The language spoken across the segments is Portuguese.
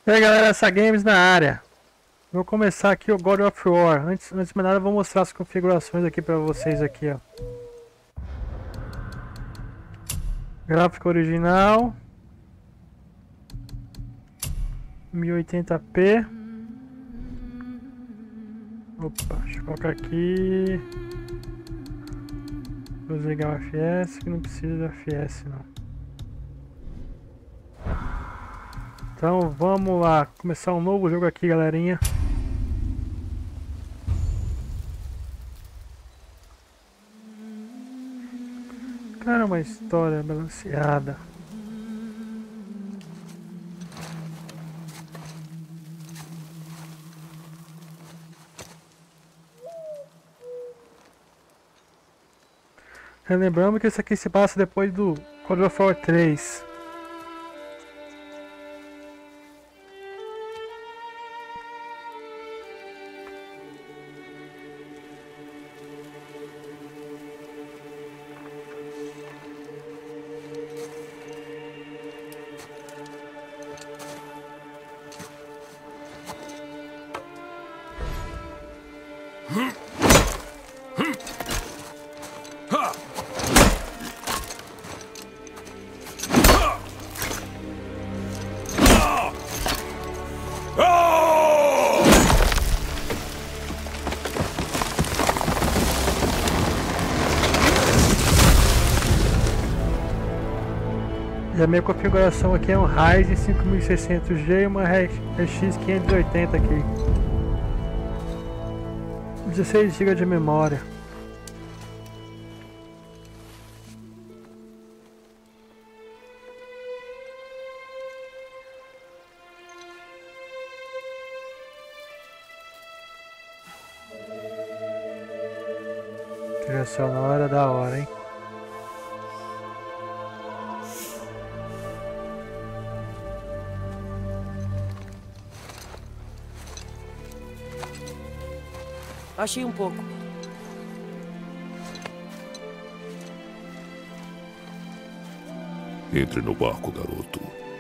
E aí galera, essa Games na área. Vou começar aqui o God of War. Antes de mais nada, eu vou mostrar as configurações aqui pra vocês aqui, ó. Gráfico original 1080p. Opa, deixa eu colocar aqui. Vou desligar o FPS, que não precisa de FPS não. Então vamos lá, começar um novo jogo aqui, galerinha. Cara, uma história balanceada. Lembrando que isso aqui se passa depois do God of War 3. E a minha configuração aqui é um Ryzen 5600G e uma RX 580 aqui. 16 GB de memória. Trilha sonora da hora, hein? Achei um pouco. Entre no barco, garoto.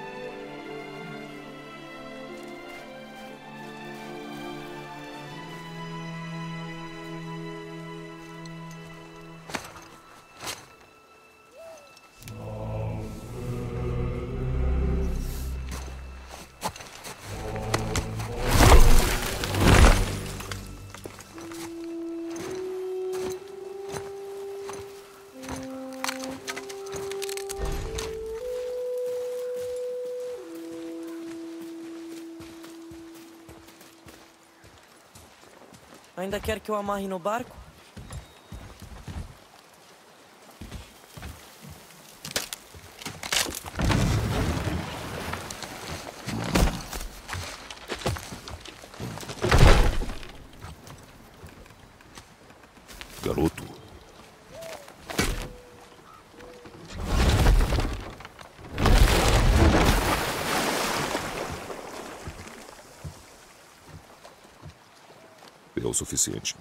Ainda quer que eu amarre no barco? Garoto. É o suficiente.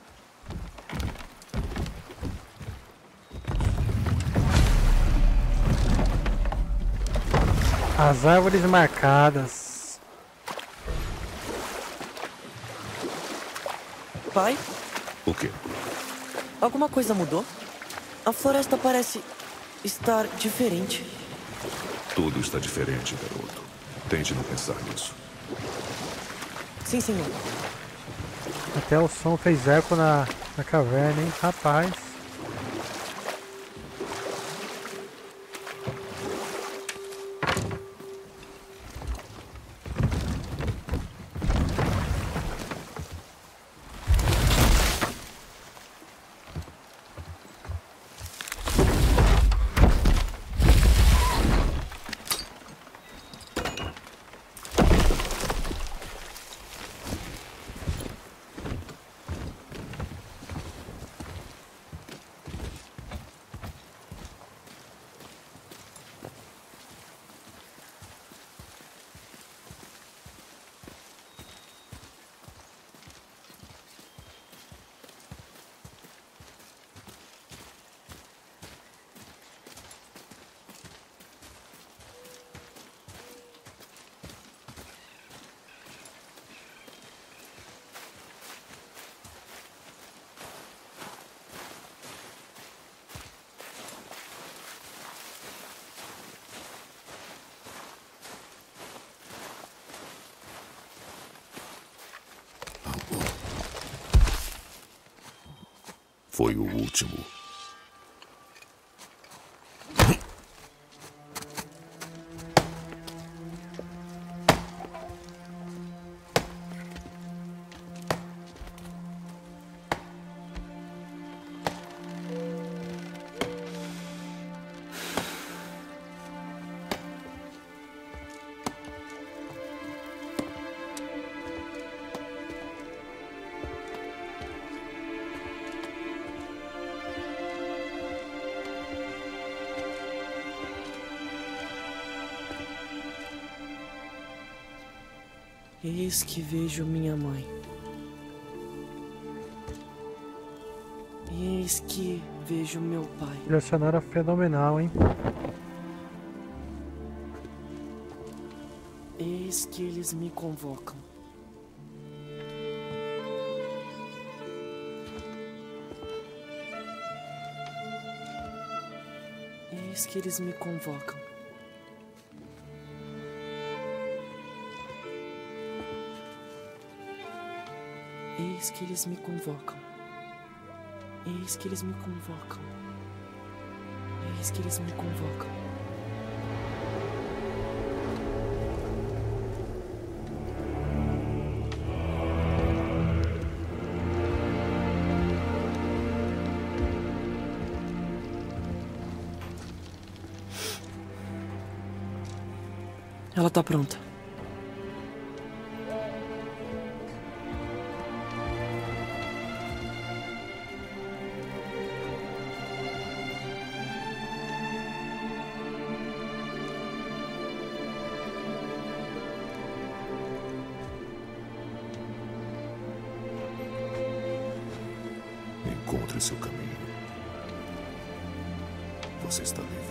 As árvores marcadas. Pai, O quê? alguma coisa mudou? A floresta parece estar diferente. Tudo está diferente, garoto. Tente não pensar nisso. Sim, senhor. Até o som fez eco na caverna, hein? Rapaz. Foi o último. Eis que vejo minha mãe. Eis que vejo meu pai. Trilha sonora fenomenal, hein? Eis que eles me convocam. Eis que eles me convocam. Eis que eles me convocam. Eis que eles me convocam. Eis que eles me convocam. Ela tá pronta. Encontre seu caminho. Você está livre.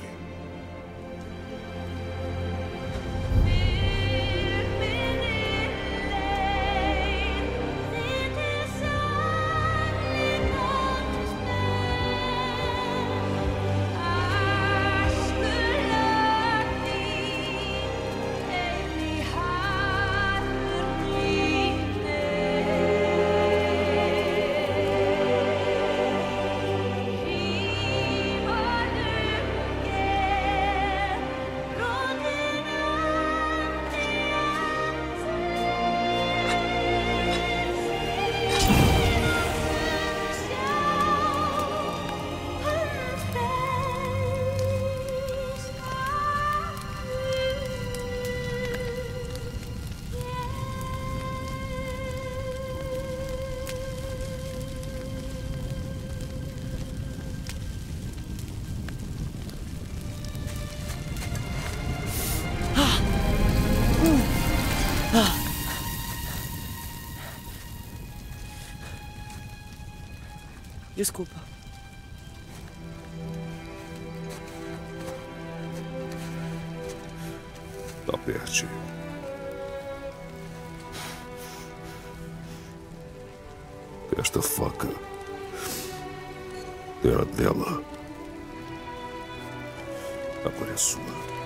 Desculpa. Aperte. Esta faca era dela. Agora é sua.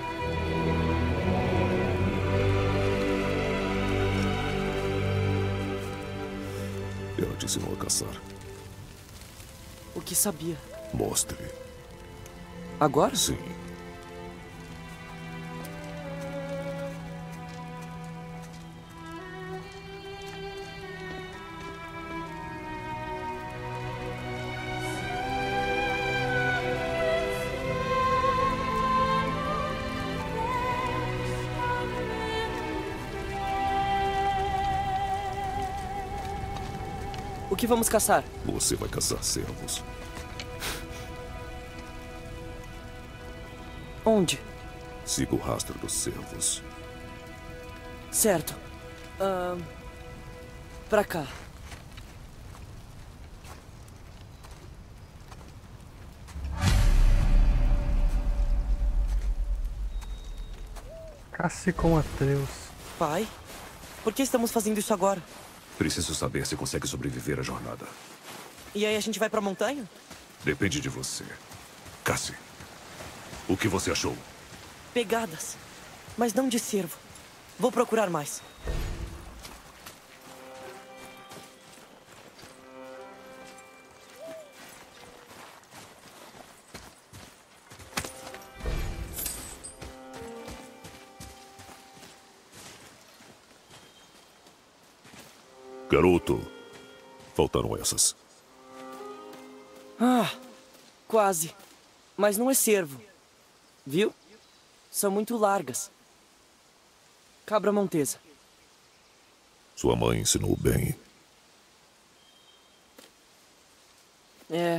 Ela te ensinou a caçar. O que sabia? Mostre. Agora? Sim. O que vamos caçar? Você vai caçar cervos. Onde? Siga o rastro dos cervos. Certo. Pra cá. Casse com Atreus. Pai? Por que estamos fazendo isso agora? Preciso saber se consegue sobreviver à jornada. E aí a gente vai pra montanha? Depende de você. Casse. O que você achou? Pegadas. Mas não de cervo. Vou procurar mais. Garoto, faltaram essas. Ah, quase. Mas não é cervo. Viu? São muito largas. Cabra montesa. Sua mãe ensinou bem. É.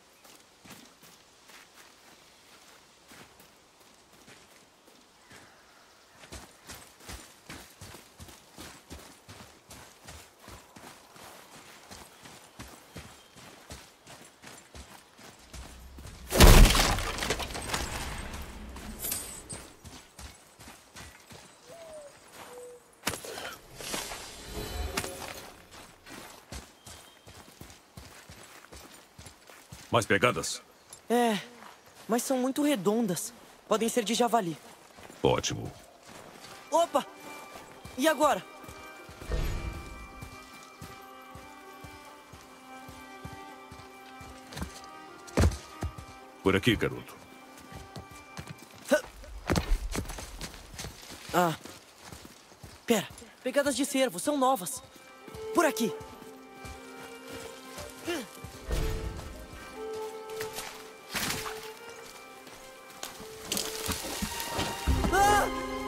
Mais pegadas? É. Mas são muito redondas. Podem ser de javali. Ótimo. Opa! E agora? Por aqui, garoto. Ah. Pera. Pegadas de cervo. São novas. Por aqui. Ah!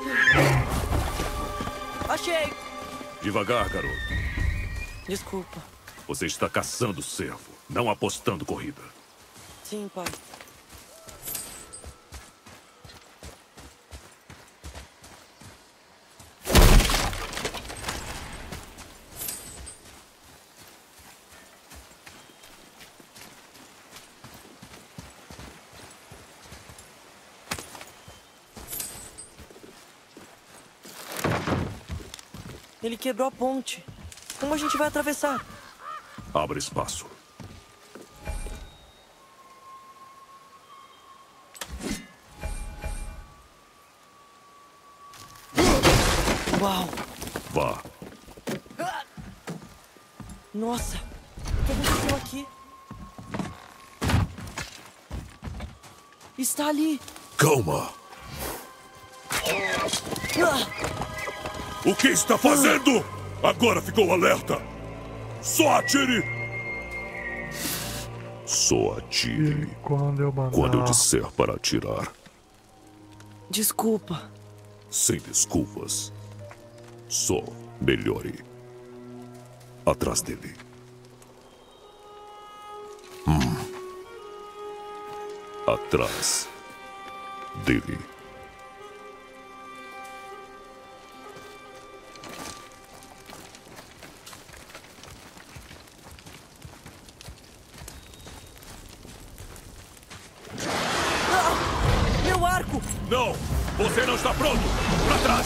Achei! Devagar, garoto. Desculpa. Você está caçando cervo, não apostando corrida. Sim, pai. Ele quebrou a ponte. Como a gente vai atravessar? Abra espaço. Uau! Vá. Nossa! O que aconteceu aqui? Está ali! Calma. Ah! O que está fazendo? Agora ficou alerta. Só atire. Só atire. Quando eu mandar. Quando eu disser para atirar. Desculpa. Sem desculpas. Só melhore. Atrás dele. Atrás dele. Meu arco! Não! Você não está pronto! Para trás!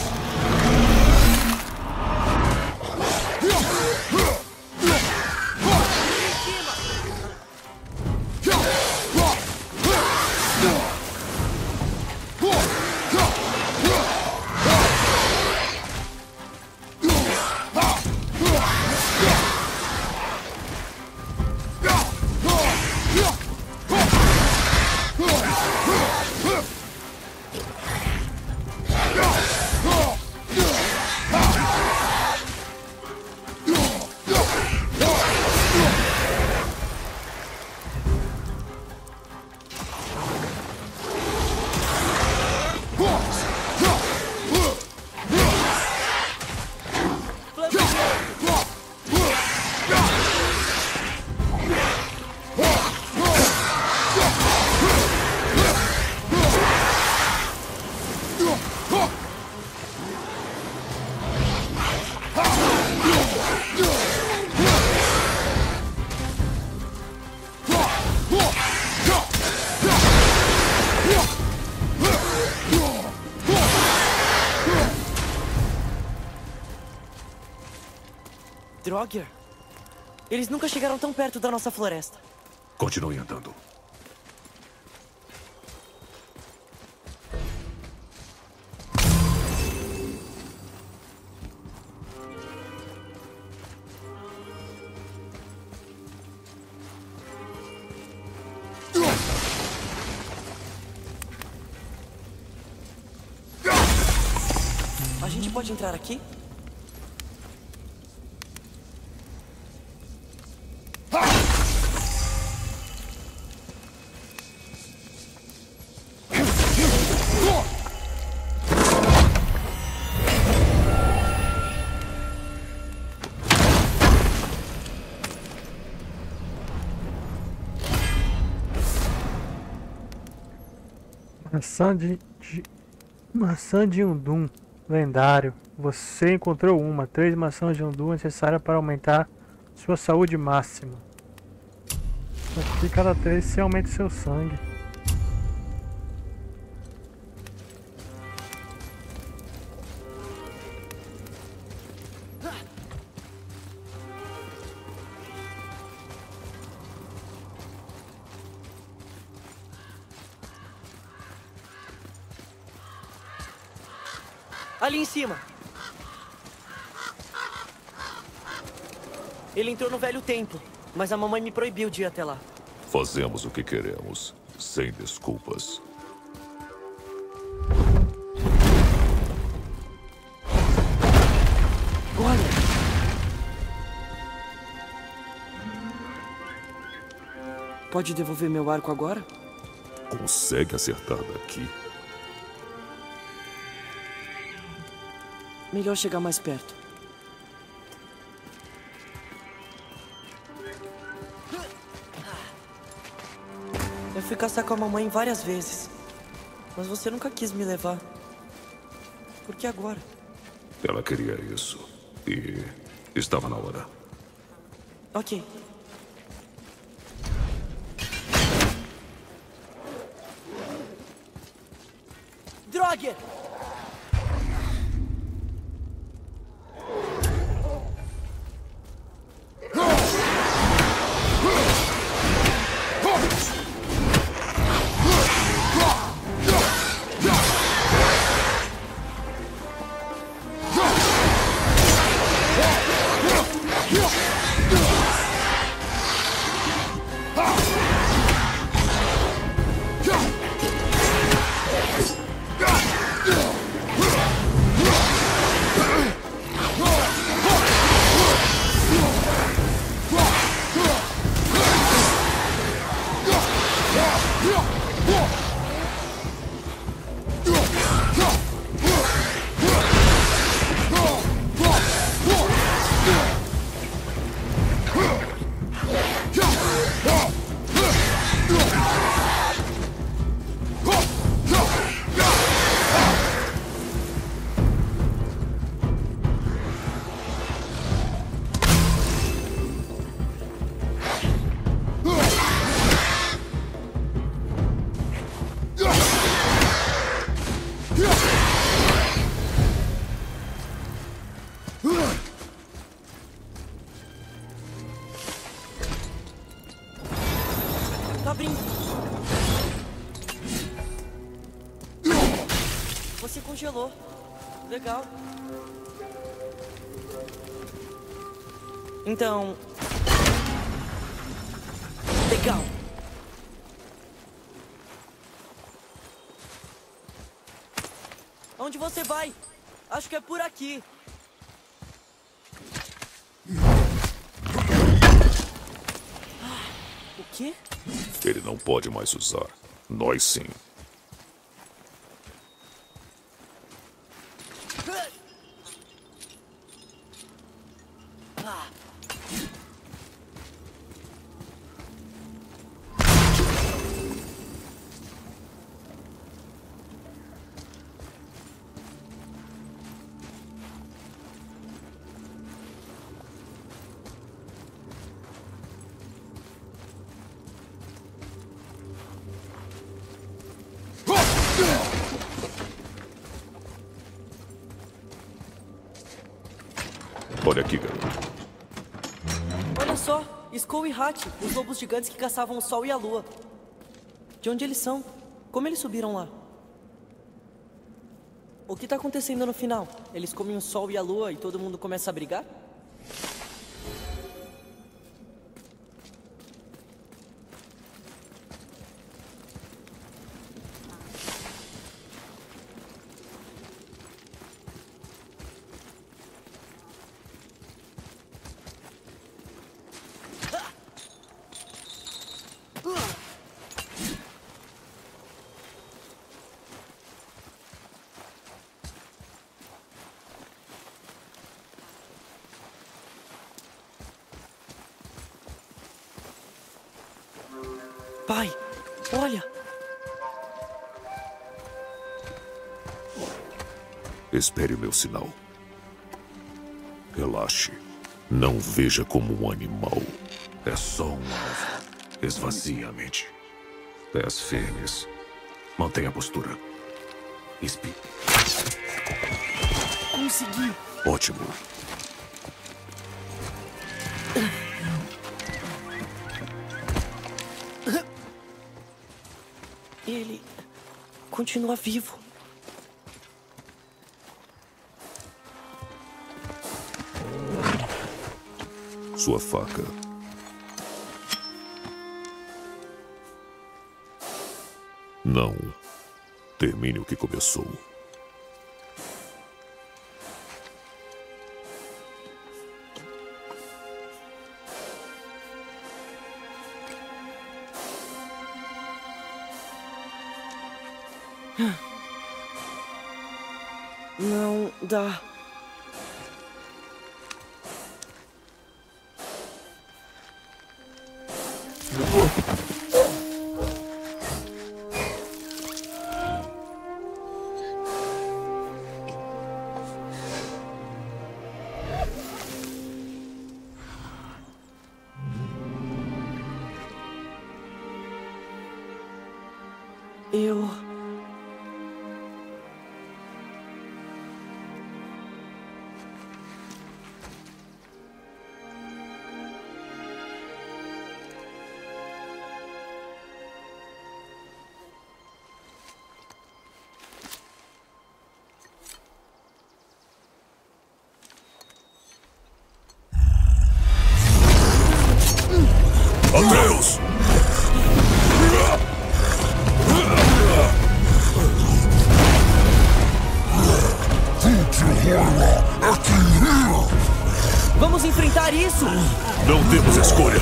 Drogger? Eles nunca chegaram tão perto da nossa floresta. Continue andando. A gente pode entrar aqui? Maçã de Undum. Lendário. Você encontrou uma. 3 maçãs de Undum necessárias para aumentar sua saúde máxima. Aqui cada 3 você aumenta seu sangue. Ali em cima. Ele entrou no velho templo, mas a mamãe me proibiu de ir até lá. Fazemos o que queremos, sem desculpas. Olha! Pode devolver meu arco agora? Consegue acertar daqui? Melhor chegar mais perto. Eu fui caçar com a mamãe várias vezes, mas você nunca quis me levar. Por que agora? Ela queria isso. E estava na hora. Ok. Droga! Tá abrindo. Você congelou. Legal. Então... Legal. Onde você vai? Acho que é por aqui. O quê? Ele não pode mais usar. Nós sim. Olha aqui, garoto. Olha só, Skull e Hat, os lobos gigantes que caçavam o sol e a lua. De onde eles são? Como eles subiram lá? O que tá acontecendo no final? Eles comem o sol e a lua e todo mundo começa a brigar? Pai, olha! Espere o meu sinal. Relaxe. Não veja como um animal. É só um alvo. Esvazie a mente. Pés firmes. Mantenha a postura. Espie. Consegui. Ótimo. Ele continua vivo. Sua faca. Não. Termine o que começou. Não dá. Eu... Atreus! Vamos enfrentar isso! Não temos escolha!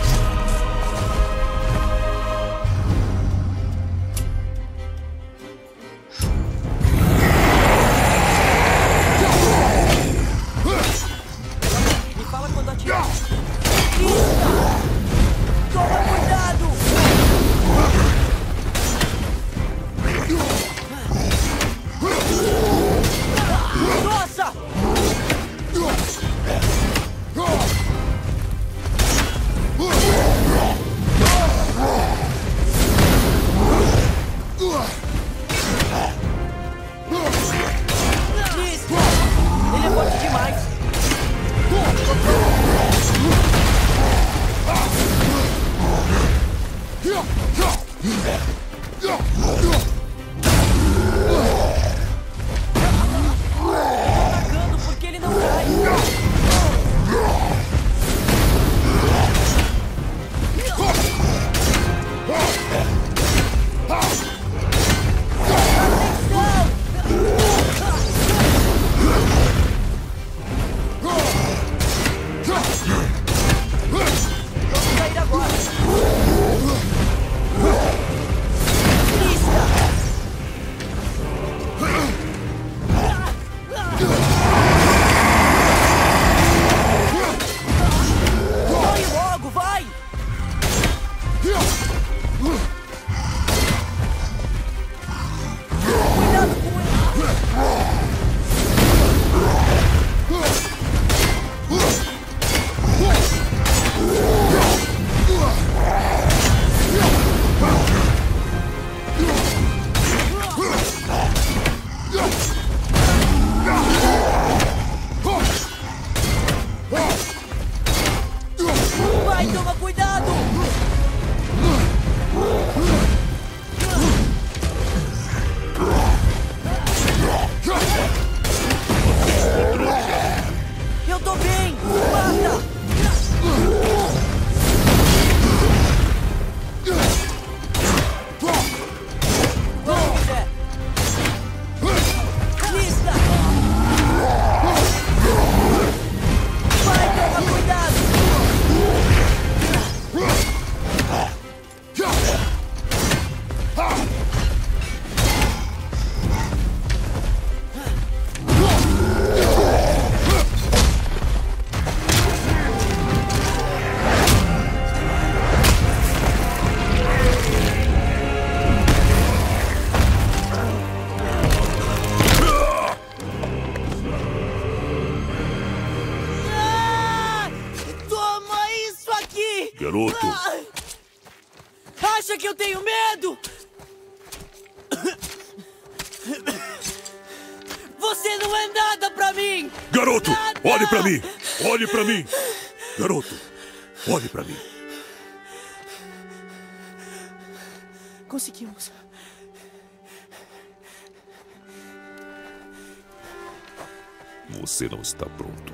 Me fala quando atirar. Toma cuidado! Nossa! garoto! Acha que eu tenho medo? Você não é nada pra mim! Garoto, Nada! olhe pra mim! Olhe pra mim! Garoto, olhe pra mim. Conseguimos. Você não está pronto.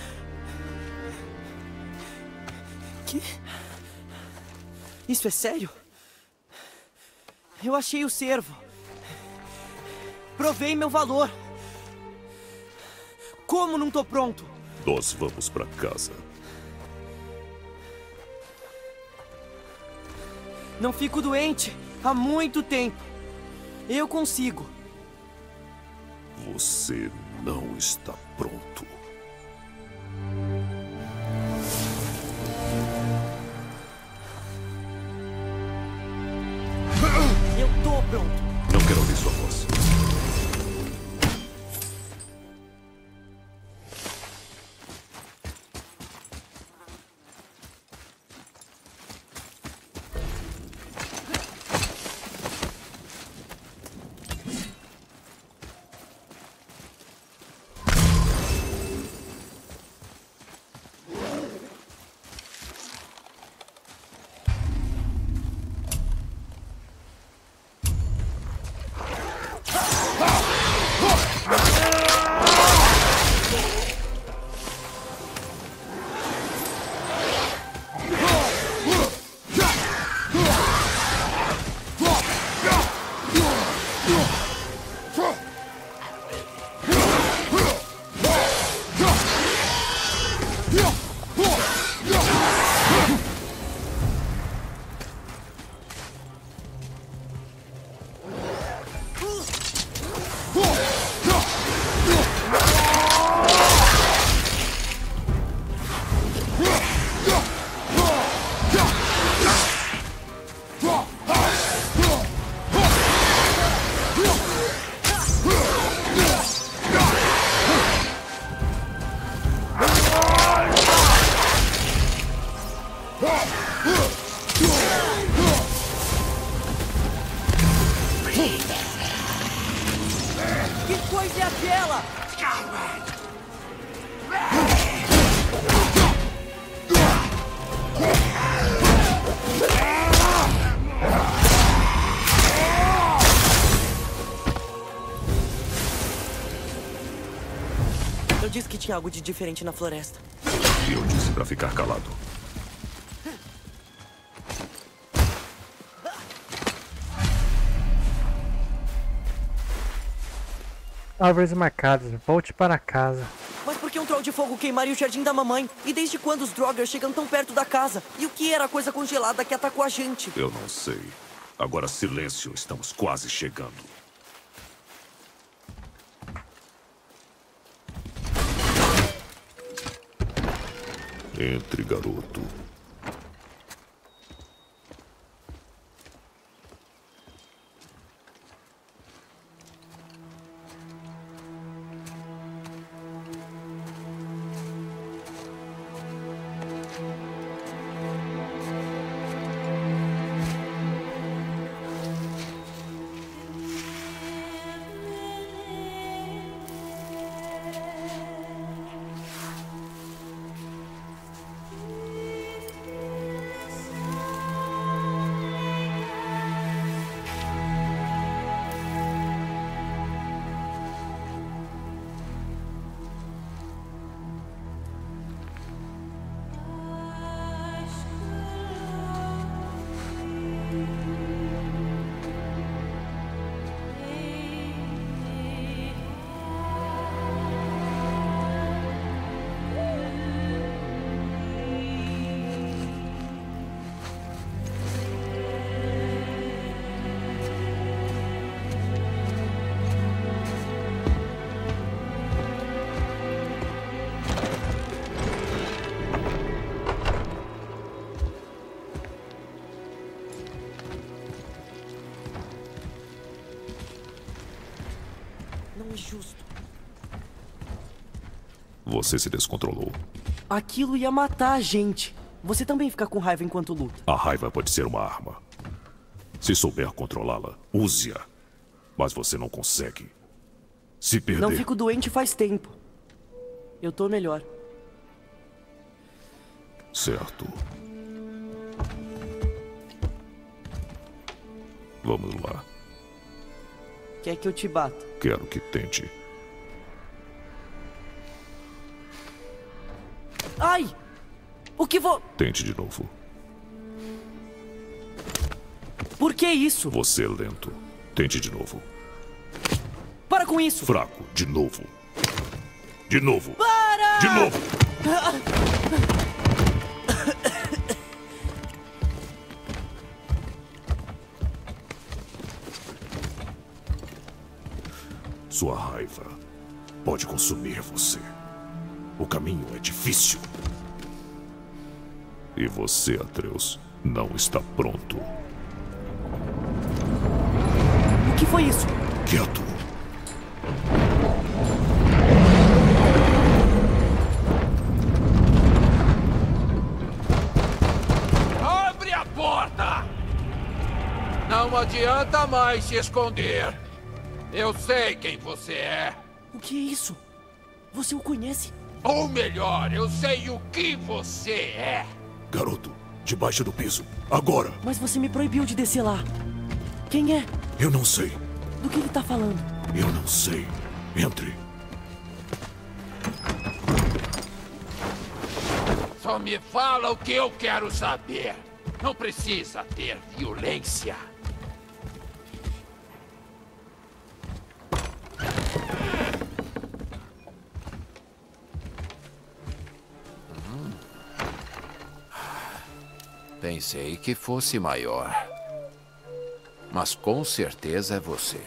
Que? Isso é sério? Eu achei o cervo. Provei meu valor. Como não tô pronto? Nós vamos pra casa. Não fico doente há muito tempo. Eu consigo. Você não está pronto. Eu tô pronto. Não quero ouvir sua voz. Que coisa é aquela? Eu disse que tinha algo de diferente na floresta. E eu disse pra ficar calado. Árvores marcadas, volte para casa. Mas por que um troll de fogo queimaria o jardim da mamãe? E desde quando os Draugr chegam tão perto da casa? E o que era a coisa congelada que atacou a gente? Eu não sei. Agora silêncio, estamos quase chegando. Entre, garoto. Não é justo. Você se descontrolou. Aquilo ia matar a gente. Você também fica com raiva enquanto luta. A raiva pode ser uma arma. Se souber controlá-la, use-a. Mas você não consegue. Se perder... Não fico doente faz tempo. Eu tô melhor. Certo. Vamos lá. Quer que eu te bata? Quero que tente. Ai! O que vou... Tente de novo. Por que isso? Você é lento. Tente de novo. Para com isso! Fraco. De novo. De novo. Para! De novo. Sua raiva pode consumir você. O caminho é difícil. E você, Atreus, não está pronto. O que foi isso? Quieto. Abre a porta! Não adianta mais se esconder. Eu sei quem você é. O que é isso? Você o conhece? Ou melhor, eu sei o que você é. Garoto, debaixo do piso. Agora. Mas você me proibiu de descer lá. Quem é? Eu não sei. Do que ele tá falando? Eu não sei. Entre. Só me fala o que eu quero saber. Não precisa ter violência. Pensei que fosse maior. Mas com certeza é você.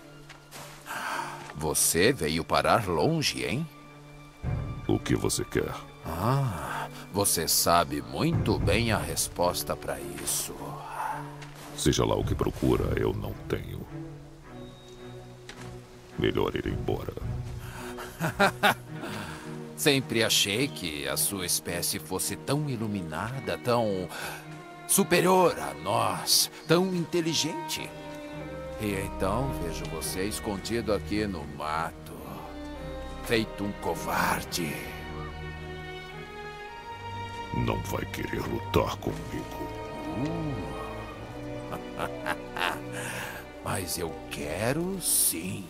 Você veio parar longe, hein? O que você quer? Ah, você sabe muito bem a resposta para isso. Seja lá o que procura, eu não tenho. Melhor ir embora. Sempre achei que a sua espécie fosse tão iluminada, tão superior a nós, tão inteligente. E então vejo você escondido aqui no mato, feito um covarde. Não vai querer lutar comigo. Mas eu quero sim.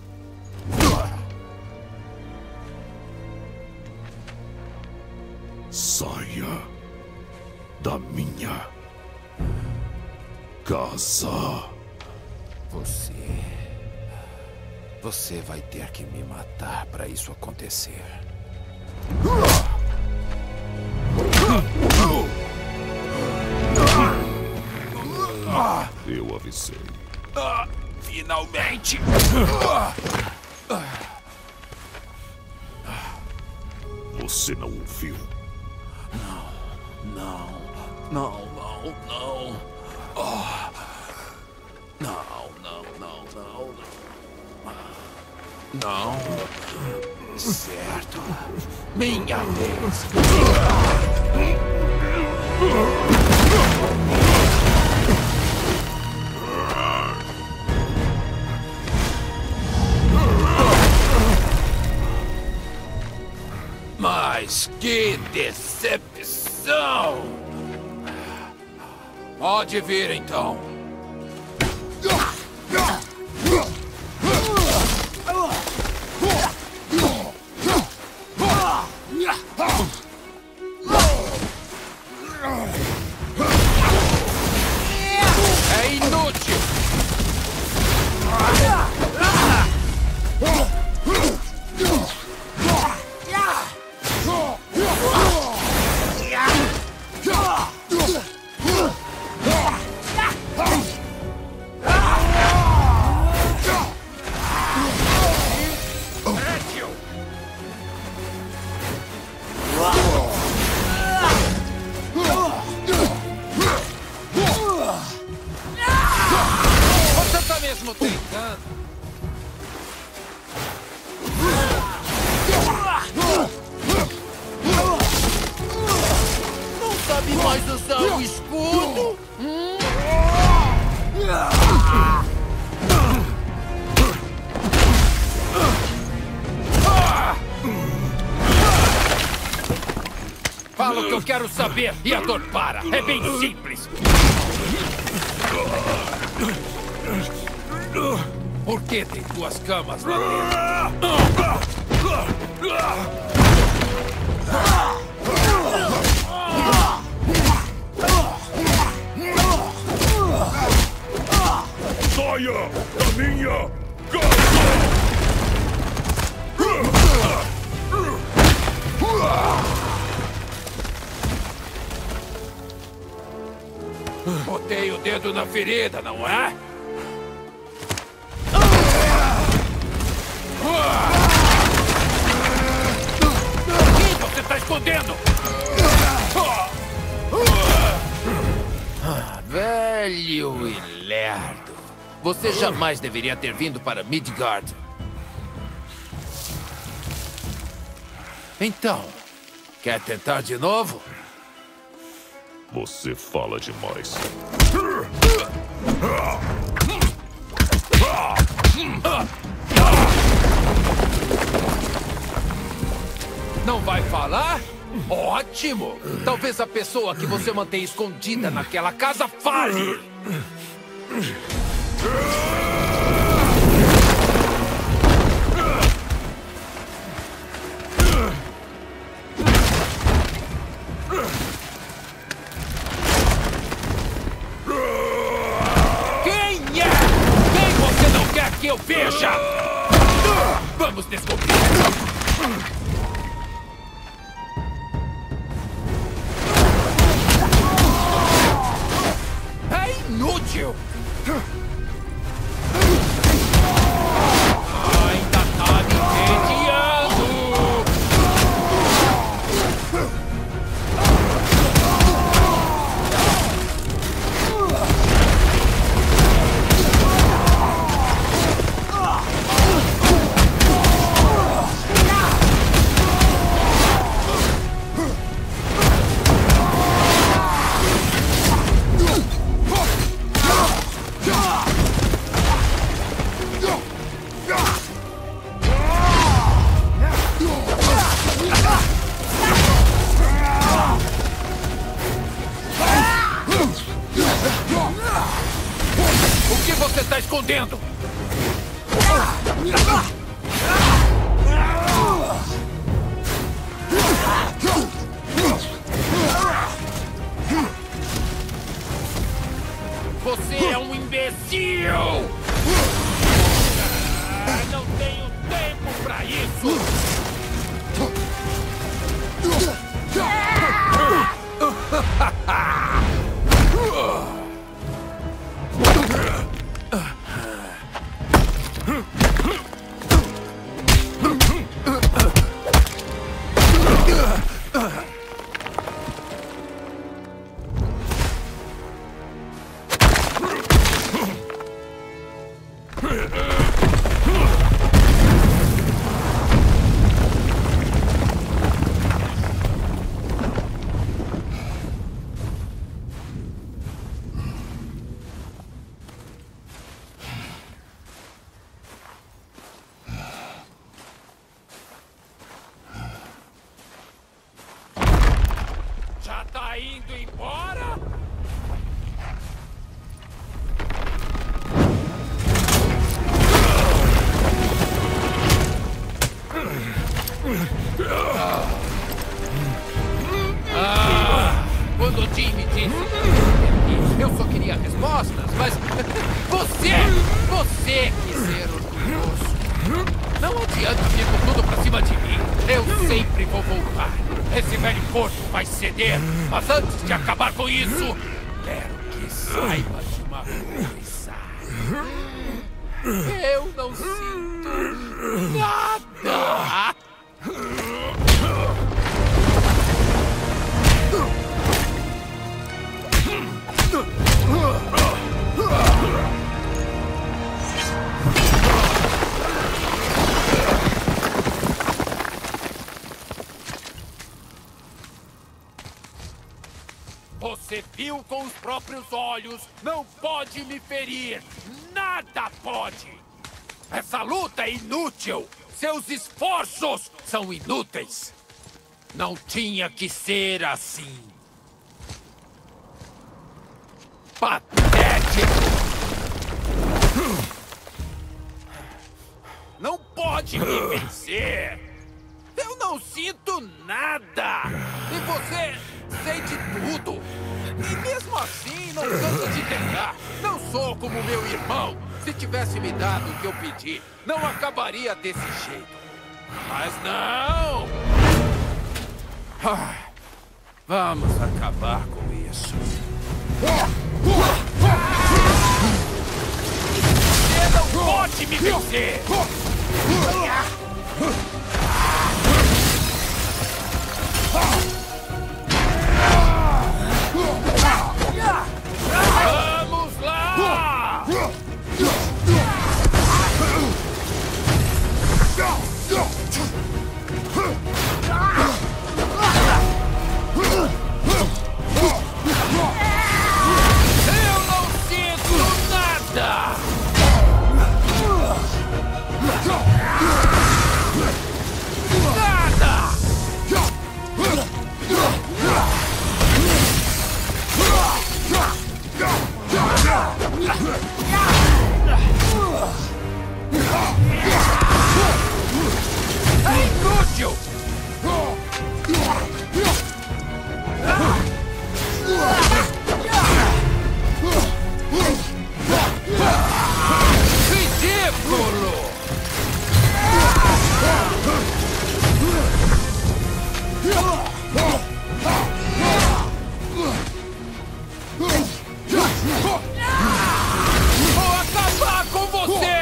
Saia da minha casa. Você vai ter que me matar para isso acontecer. Eu avisei. Finalmente! Você não ouviu? Não. Não. Certo. Minha vez. Mas que decepção! Pode vir então. É inútil! o escudo! Fala o que eu quero saber e a dor para. É bem simples. Por que tem 2 camas lá dentro? Saia da minha casa! Botei o dedo na ferida, não é? Quem você está escondendo? Velho e lerdo. Você jamais deveria ter vindo para Midgard. Então, quer tentar de novo? Você fala demais. Não vai falar? Ótimo! Talvez a pessoa que você mantém escondida naquela casa fale! Quem é? Quem você não quer que eu veja? Vamos descobrir! Inútil! Ainda tá me entediando! O que você está escondendo? Você é um imbecil! Não tenho tempo pra isso! Já tá indo embora? Quando o Jim me disse que eu só queria respostas, mas você quis ser orgulhoso. Não adianta vir com tudo pra cima de mim. Eu sempre vou voltar. Esse velho corpo vai ceder. Mas antes de acabar com isso, quero que saiba de uma coisa. Eu não sinto nada. Você viu com os próprios olhos. Não pode me ferir. Nada pode. Essa luta é inútil. Seus esforços são inúteis. Não tinha que ser assim. Patético! Não pode me vencer! Eu não sinto nada! E você sente tudo! E mesmo assim, não cansa de tentar! Não sou como meu irmão! Se tivesse me dado o que eu pedi, não acabaria desse jeito! Mas não! Vamos acabar com isso! Você não pode me vencer! Vamos lá! Eu não sinto nada! Nada! É inútil! Ridículo! Vou acabar com você!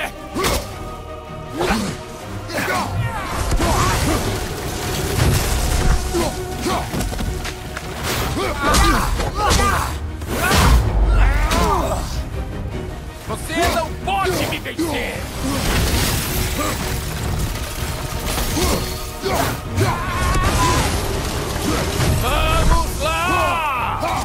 Você não pode me vencer! Vamos lá!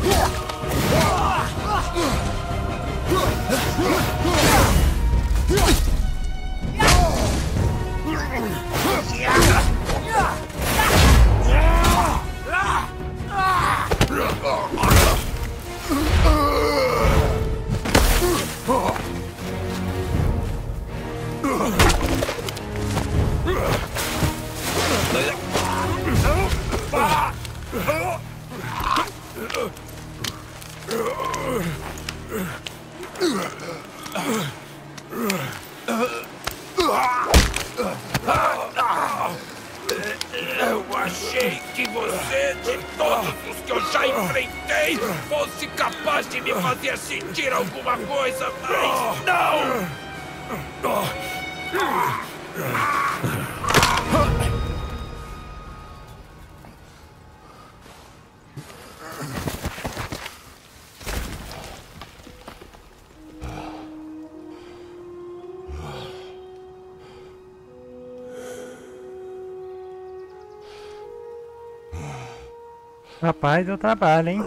Eu achei que você, de todos os que eu já enfrentei, fosse capaz de me fazer sentir alguma coisa, mas não! Rapaz, deu trabalho, hein?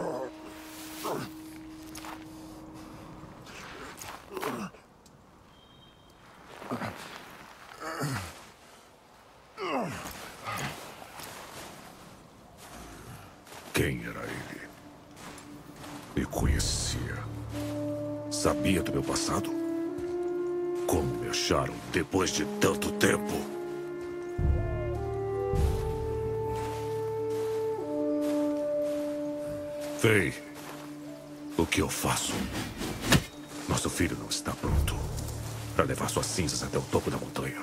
Quem era ele? Me conhecia. Sabia do meu passado? Como me acharam depois de tanto tempo? Fei, o que eu faço? Nosso filho não está pronto para levar suas cinzas até o topo da montanha.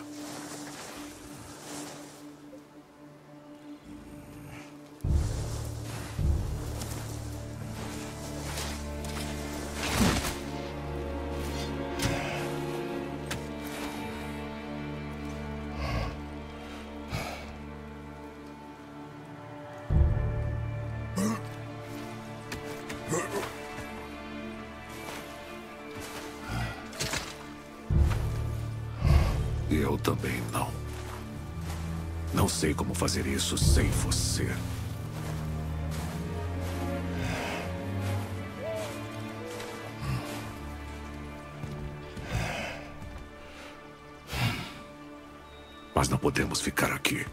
E eu também não. Não sei como fazer isso sem você. Nós não podemos ficar aqui.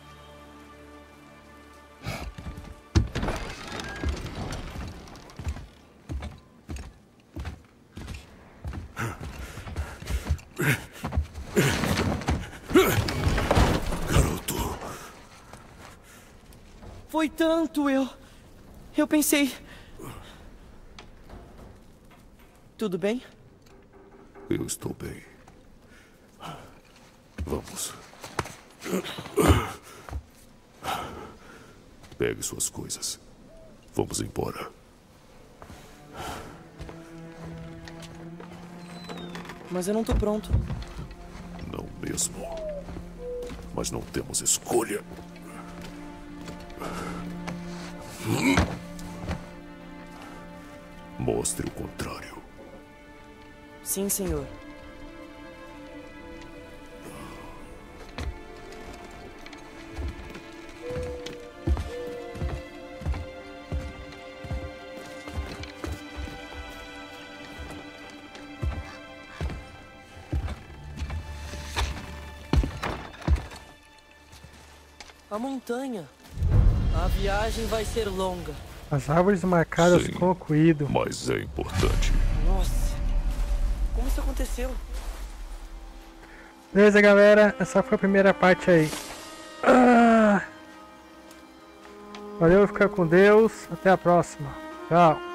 Garoto. Foi tanto, eu pensei... Tudo bem? Eu estou bem. Vamos. Pegue suas coisas. Vamos embora. Mas eu não tô pronto. Não mesmo. Mas não temos escolha. Mostre o contrário. Sim, senhor. A montanha. A viagem vai ser longa. As árvores marcadas Sim, com cuidado. mas é importante. Nossa. Como isso aconteceu? Beleza, galera. Essa foi a primeira parte aí. Valeu, fica com Deus. Até a próxima. Tchau.